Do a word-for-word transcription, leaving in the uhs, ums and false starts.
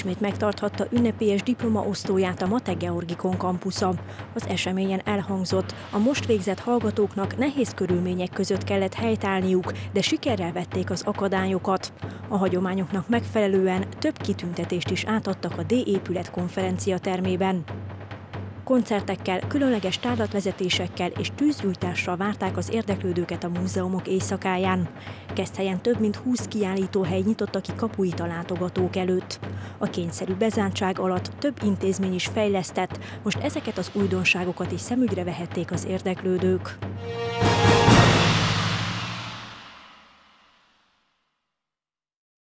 ismét megtarthatta ünnepélyes diplomaosztóját a Mate Georgikon kampusza. Az eseményen elhangzott, a most végzett hallgatóknak nehéz körülmények között kellett helytállniuk, de sikerrel vették az akadályokat. A hagyományoknak megfelelően több kitüntetést is átadtak a D-épület konferenciatermében. Koncertekkel, különleges tárlatvezetésekkel és tűzgyújtással várták az érdeklődőket a múzeumok éjszakáján. Keszthelyen több mint húsz kiállítóhely nyitotta ki kapuit a látogatók előtt. A kényszerű bezántság alatt több intézmény is fejlesztett, most ezeket az újdonságokat is szemügyre vehették az érdeklődők.